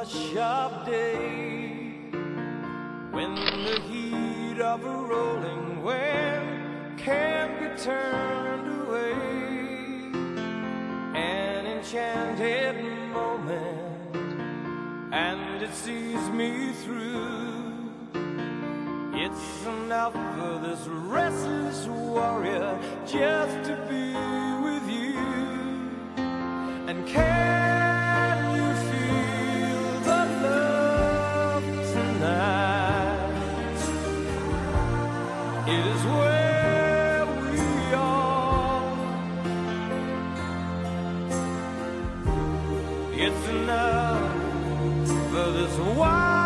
rush of day, when the heat of a rolling wind can't be turned away. An enchanted moment, and it sees me through. It's enough for this restless warrior just to be with you. And can you feel the love tonight? It is where we are. It's enough for this wild